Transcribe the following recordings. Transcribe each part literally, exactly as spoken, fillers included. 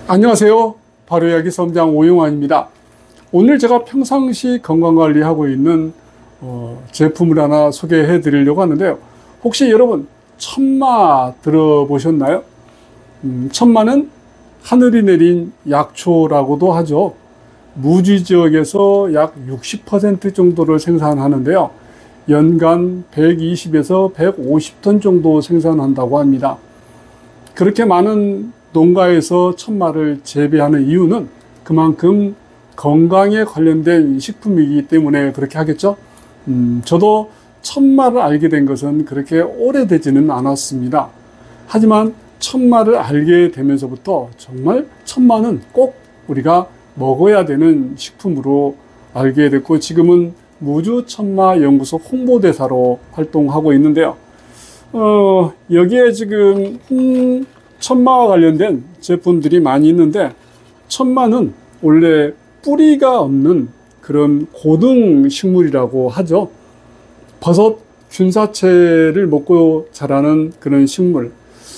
안녕하세요. 바로이야기 섬장 오용환입니다. 오늘 제가 평상시 건강관리하고 있는 어, 제품을 하나 소개해 드리려고 하는데요. 혹시 여러분 천마 들어보셨나요? 음, 천마는 하늘이 내린 약초라고도 하죠. 무지 지역에서 약 육십 퍼센트 정도를 생산하는데요. 연간 백이십에서 백오십 톤 정도 생산한다고 합니다. 그렇게 많은 농가에서 천마를 재배하는 이유는 그만큼 건강에 관련된 식품이기 때문에 그렇게 하겠죠. 음, 저도 천마를 알게 된 것은 그렇게 오래되지는 않았습니다. 하지만 천마를 알게 되면서부터 정말 천마는 꼭 우리가 먹어야 되는 식품으로 알게 됐고, 지금은 무주천마연구소 홍보대사로 활동하고 있는데요. 어, 여기에 지금 음, 천마와 관련된 제품들이 많이 있는데, 천마는 원래 뿌리가 없는 그런 고등 식물이라고 하죠. 버섯 균사체를 먹고 자라는 그런 식물.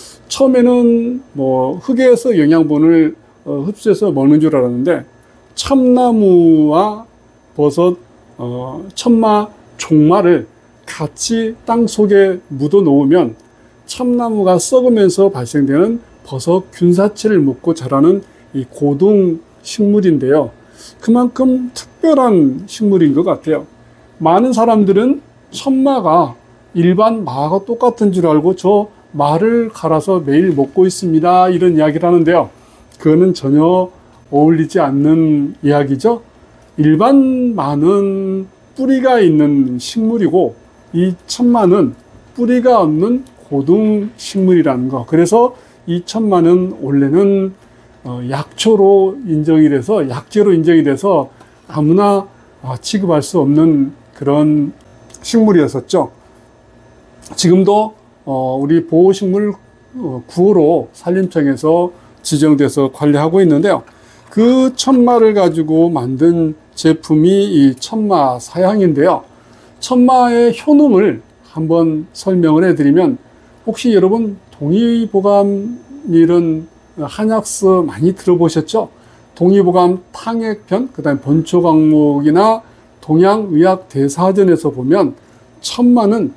처음에는 뭐 흙에서 영양분을 어, 흡수해서 먹는 줄 알았는데, 참나무와 버섯, 어, 천마 종마를 같이 땅 속에 묻어 놓으면 참나무가 썩으면서 발생되는 버섯 균사체를 먹고 자라는 이 고등 식물인데요. 그만큼 특별한 식물인 것 같아요. 많은 사람들은 천마가 일반 마가 똑같은 줄 알고 저 마를 갈아서 매일 먹고 있습니다, 이런 이야기를 하는데요. 그거는 전혀 어울리지 않는 이야기죠. 일반 마는 뿌리가 있는 식물이고, 이 천마는 뿌리가 없는 고등 식물이라는 거. 그래서 이 천마는 원래는 어, 약초로 인정이 돼서, 약재로 인정이 돼서 아무나 어, 취급할 수 없는 그런 식물이었었죠. 지금도 어, 우리 보호식물 어, 구호로 산림청에서 지정돼서 관리하고 있는데요. 그 천마를 가지고 만든 제품이 이 천마 사향인데요. 천마의 효능을 한번 설명을 해드리면, 혹시 여러분 동의보감 이런 한약서 많이 들어보셨죠? 동의보감 탕액편, 그 다음에 본초강목이나 동양의학대사전에서 보면 천마는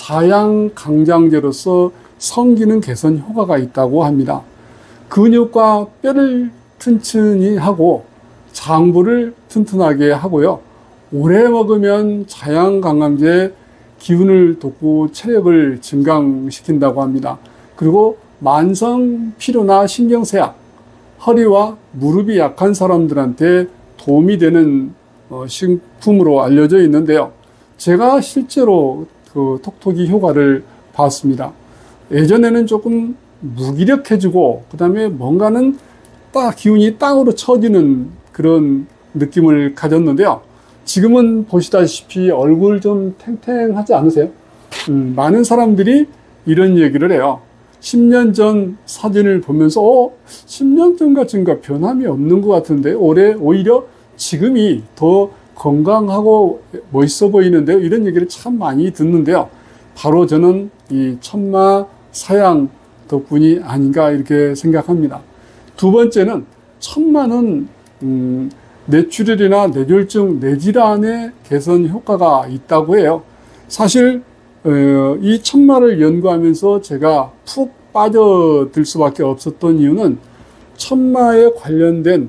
자양강장제로서 성기능 개선 효과가 있다고 합니다. 근육과 뼈를 튼튼히 하고 장부를 튼튼하게 하고요. 오래 먹으면 자양강장제 기운을 돋고 체력을 증강시킨다고 합니다. 그리고 만성 피로나 신경쇠약, 허리와 무릎이 약한 사람들한테 도움이 되는 식품으로 알려져 있는데요. 제가 실제로 그 톡톡이 효과를 봤습니다. 예전에는 조금 무기력해지고, 그 다음에 뭔가는 딱 기운이 땅으로 처지는 그런 느낌을 가졌는데요. 지금은 보시다시피 얼굴 좀 탱탱하지 않으세요? 음, 많은 사람들이 이런 얘기를 해요. 십 년 전 사진을 보면서 어, 십 년 전과 지금과 변함이 없는 것 같은데 올해 오히려 지금이 더 건강하고 멋있어 보이는데요. 이런 얘기를 참 많이 듣는데요. 바로 저는 이 천마 사양 덕분이 아닌가 이렇게 생각합니다. 두 번째는 천마는 음, 뇌출혈이나 뇌졸중, 뇌질환의 개선 효과가 있다고 해요. 사실 어, 이 천마를 연구하면서 제가 푹 빠져들 수밖에 없었던 이유는 천마에 관련된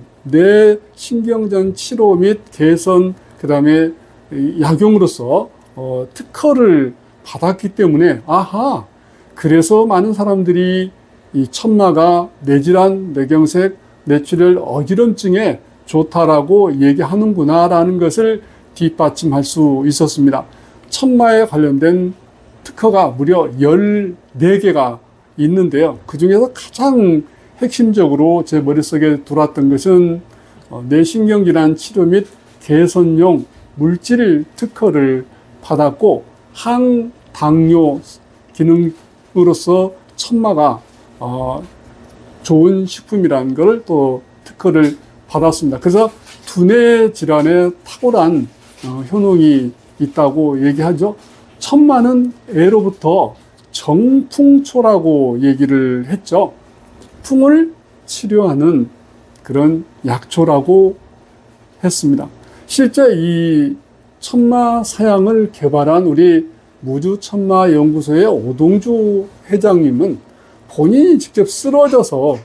뇌신경전 치료 및 개선, 그 다음에 약용으로서 어, 특허를 받았기 때문에, 아하, 그래서 많은 사람들이 이 천마가 뇌질환, 뇌경색, 뇌출혈, 어지럼증에 좋다라고 얘기하는구나 라는 것을 뒷받침할 수 있었습니다. 천마에 관련된 특허가 무려 열네 개가 있는데요. 그 중에서 가장 핵심적으로 제 머릿속에 들어왔던 것은 뇌신경질환 치료 및 개선용 물질 특허를 받았고, 항당뇨 기능으로서 천마가 어, 좋은 식품이라는 걸 또 특허를 받았습니다. 그래서 두뇌 질환에 탁월한 어, 효능이 있다고 얘기하죠. 천마는 애로부터 정풍초라고 얘기를 했죠. 풍을 치료하는 그런 약초라고 했습니다. 실제 이 천마 사양을 개발한 우리 무주천마연구소의 오동주 회장님은 본인이 직접 쓰러져서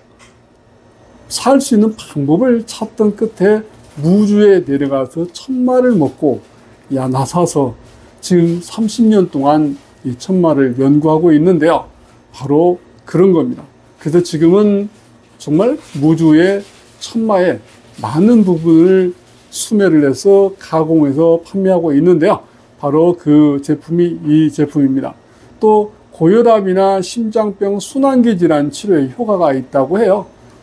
살 수 있는 방법을 찾던 끝에 무주에 내려가서 천마를 먹고 야 나서서 지금 삼십 년 동안 이 천마를 연구하고 있는데요. 바로 그런 겁니다. 그래서 지금은 정말 무주의 천마의 많은 부분을 수매를 해서 가공해서 판매하고 있는데요. 바로 그 제품이 이 제품입니다. 또 고혈압이나 심장병, 순환기 질환 치료에 효과가 있다고 해요.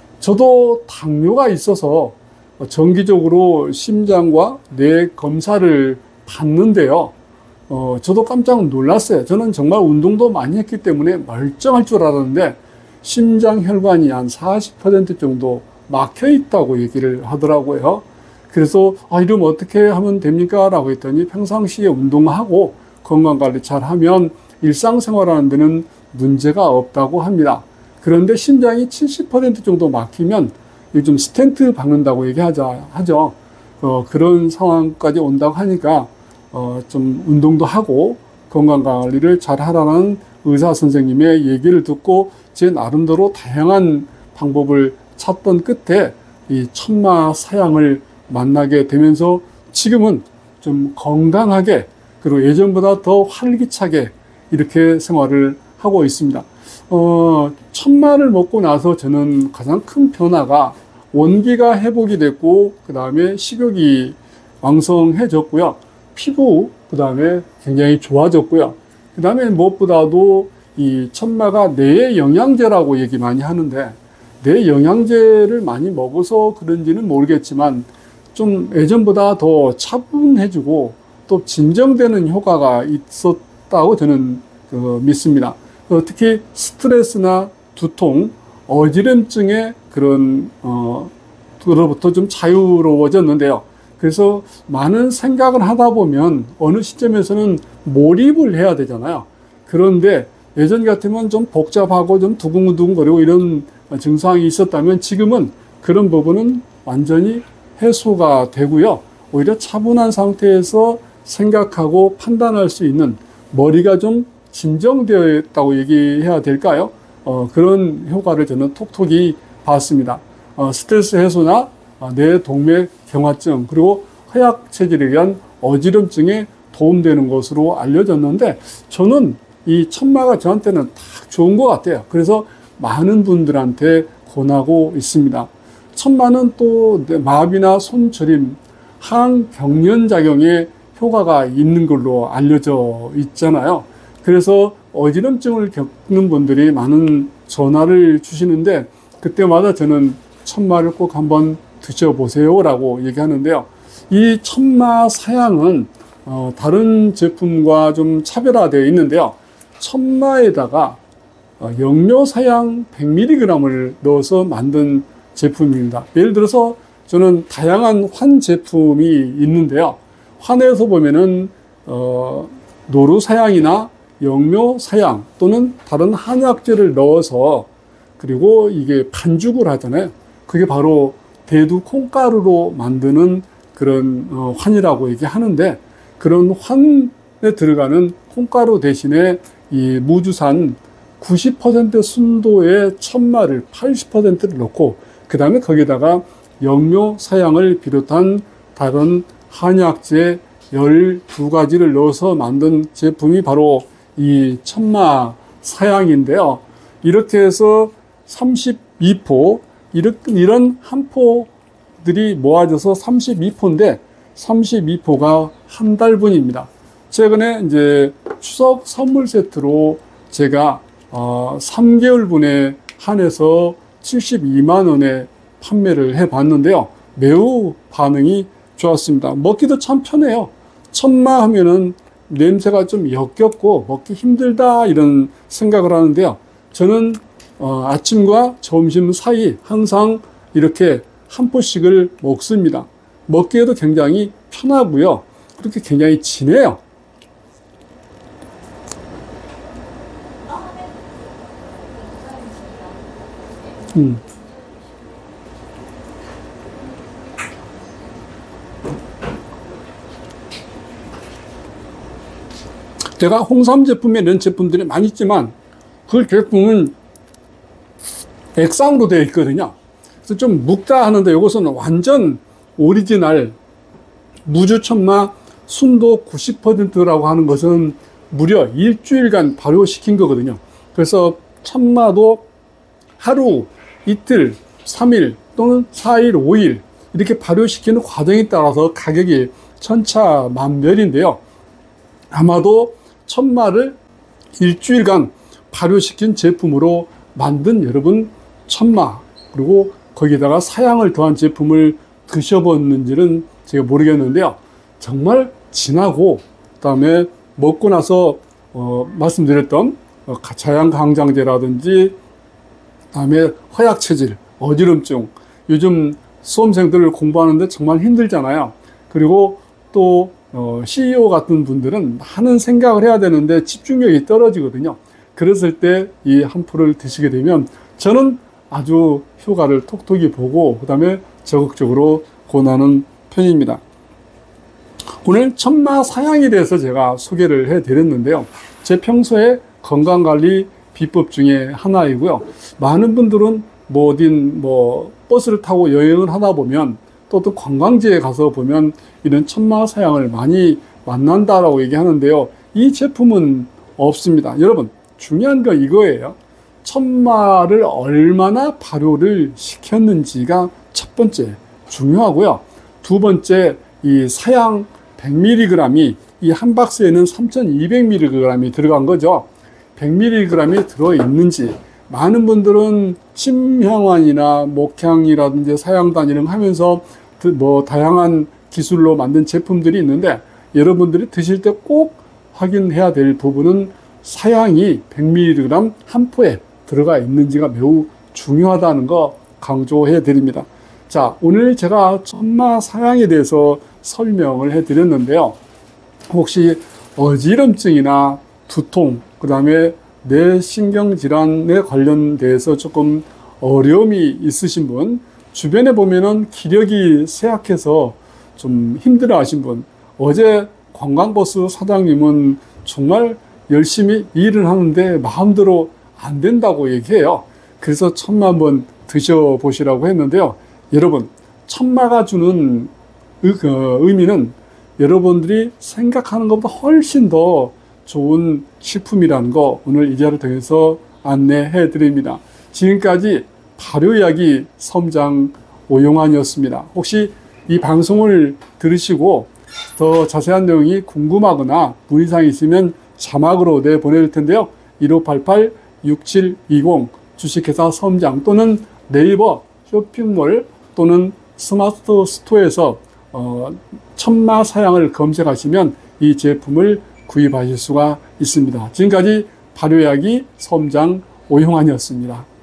저도 당뇨가 있어서 정기적으로 심장과 뇌 검사를 받는데요. 어, 저도 깜짝 놀랐어요. 저는 정말 운동도 많이 했기 때문에 멀쩡할 줄 알았는데 심장 혈관이 한 사십 퍼센트 정도 막혀 있다고 얘기를 하더라고요. 그래서 아, 이러면 어떻게 하면 됩니까? 라고 했더니 평상시에 운동하고 건강관리 잘 하면 일상생활하는 데는 문제가 없다고 합니다. 그런데 심장이 칠십 퍼센트 정도 막히면 요즘 스텐트 박는다고 얘기하자, 하죠. 어, 그런 상황까지 온다고 하니까 어, 좀 운동도 하고 건강관리를 잘 하라는 의사 선생님의 얘기를 듣고 제 나름대로 다양한 방법을 찾던 끝에 이 천마 사양을 만나게 되면서 지금은 좀 건강하게 그리고 예전보다 더 활기차게 이렇게 생활을 하고 있습니다. 어, 천마를 먹고 나서 저는 가장 큰 변화가 원기가 회복이 됐고 그 다음에 식욕이 왕성해졌고요. 피부 그 다음에 굉장히 좋아졌고요. 그 다음에 무엇보다도 이 천마가 뇌 영양제라고 얘기 많이 하는데 뇌 영양제를 많이 먹어서 그런지는 모르겠지만 좀 예전보다 더 차분해지고 또 진정되는 효과가 있었다고 저는 그 믿습니다. 어, 특히 스트레스나 두통, 어지럼증의 그런 어, 그로부터 좀 자유로워졌는데요. 그래서 많은 생각을 하다 보면 어느 시점에서는 몰입을 해야 되잖아요. 그런데 예전 같으면 좀 복잡하고 좀 두근두근거리고 이런 증상이 있었다면 지금은 그런 부분은 완전히 해소가 되고요. 오히려 차분한 상태에서 생각하고 판단할 수 있는 머리가 좀 진정되어 있다고 얘기해야 될까요? 어, 그런 효과를 저는 톡톡히 봤습니다. 어, 스트레스 해소나 어, 뇌 동맥 경화증 그리고 허약 체질에 의한 어지럼증에 도움되는 것으로 알려졌는데 저는 이 천마가 저한테는 딱 좋은 것 같아요. 그래서 많은 분들한테 권하고 있습니다. 천마는 또 마비나 손저림, 항경련작용에 효과가 있는 걸로 알려져 있잖아요. 그래서 어지럼증을 겪는 분들이 많은 전화를 주시는데 그때마다 저는 천마를 꼭 한번 드셔보세요 라고 얘기하는데요. 이 천마 사양은 어, 다른 제품과 좀 차별화되어 있는데요. 천마에다가 어, 영묘사양 백 밀리그램을 넣어서 만든 제품입니다. 예를 들어서 저는 다양한 환 제품이 있는데요. 환에서 보면은 어, 노루사양이나 영묘사양 또는 다른 한약재를 넣어서 그리고 이게 반죽을 하잖아요. 그게 바로 대두 콩가루로 만드는 그런 어, 환이라고 얘기하는데 그런 환에 들어가는 콩가루 대신에 이 무주산 구십 퍼센트 순도의 천마를 팔십 퍼센트를 넣고 그 다음에 거기다가 영묘사양을 비롯한 다른 한약재 열두 가지를 넣어서 만든 제품이 바로 이 천마 사양인데요. 이렇게 해서 삼십이 포, 이런 한 포들이 모아져서 삼십이 포인데 삼십이 포가 한 달분입니다. 최근에 이제 추석 선물 세트로 제가 어, 삼 개월분에 한해서 칠십이만 원에 판매를 해 봤는데요. 매우 반응이 좋았습니다. 먹기도 참 편해요. 천마 하면은 냄새가 좀 역겹고 먹기 힘들다 이런 생각을 하는데요. 저는 어, 아침과 점심 사이 항상 이렇게 한 포씩을 먹습니다. 먹기에도 굉장히 편하고요. 그렇게 굉장히 진해요. 음. 제가 홍삼 제품에 이런 제품들이 많이 있지만 그 제품은 액상으로 되어 있거든요. 그래서 좀 묵다 하는데 이것은 완전 오리지널 무주천마 순도 구십 퍼센트라고 하는 것은 무려 일주일간 발효시킨 거거든요. 그래서 천마도 하루, 이틀, 삼 일 또는 사 일, 오 일 이렇게 발효시키는 과정에 따라서 가격이 천차만별인데요. 아마도 천마를 일주일간 발효시킨 제품으로 만든 여러분 천마, 그리고 거기다가 사양을 더한 제품을 드셔봤는지는 제가 모르겠는데요. 정말 진하고, 그 다음에 먹고 나서 어, 말씀드렸던 어, 자양강장제라든지, 그 다음에 허약체질, 어지럼증, 요즘 수험생들을 공부하는데 정말 힘들잖아요. 그리고 또 어, 씨이오 같은 분들은 많은 생각을 해야 되는데 집중력이 떨어지거든요. 그랬을 때 이 한 포를 드시게 되면 저는 아주 효과를 톡톡히 보고 그 다음에 적극적으로 권하는 편입니다. 오늘 천마 사양에 대해서 제가 소개를 해드렸는데요. 제 평소에 건강관리 비법 중에 하나이고요. 많은 분들은 뭐 어딘 뭐 버스를 타고 여행을 하다 보면 또 또 관광지에 가서 보면 이런 천마 사양을 많이 만난다라고 얘기하는데요. 이 제품은 없습니다. 여러분, 중요한 건 이거예요. 천마를 얼마나 발효를 시켰는지가 첫 번째 중요하고요. 두 번째, 이 사양 백 밀리그램이 이 한 박스에는 삼천이백 밀리그램이 들어간 거죠. 백 밀리그램이 들어있는지, 많은 분들은 침향환이나 목향이라든지 사양단 이런 거 하면서 뭐 다양한 기술로 만든 제품들이 있는데, 여러분들이 드실 때 꼭 확인해야 될 부분은 사양이 백 밀리그램 한 포에 들어가 있는지가 매우 중요하다는 거 강조해 드립니다. 자, 오늘 제가 천마 사양에 대해서 설명을 해 드렸는데요. 혹시 어지럼증이나 두통, 그 다음에 뇌신경질환에 관련돼서 조금 어려움이 있으신 분, 주변에 보면은 기력이 쇠약해서 좀 힘들어 하신 분, 어제 관광버스 사장님은 정말 열심히 일을 하는데 마음대로 안 된다고 얘기해요. 그래서 천마 한번 드셔보시라고 했는데요. 여러분, 천마가 주는 의미는 여러분들이 생각하는 것보다 훨씬 더 좋은 식품이라는 거 오늘 이 자리를 통해서 안내해 드립니다. 지금까지 발효약이 섬장 오용환이었습니다. 혹시 이 방송을 들으시고 더 자세한 내용이 궁금하거나 문의사항이 있으면 자막으로 내보낼 텐데요. 일오팔팔 육칠이공 주식회사 섬장 또는 네이버 쇼핑몰 또는 스마트 스토어에서 어, 천마 사양을 검색하시면 이 제품을 구입하실 수가 있습니다. 지금까지 발효약이 섬장 오용환이었습니다.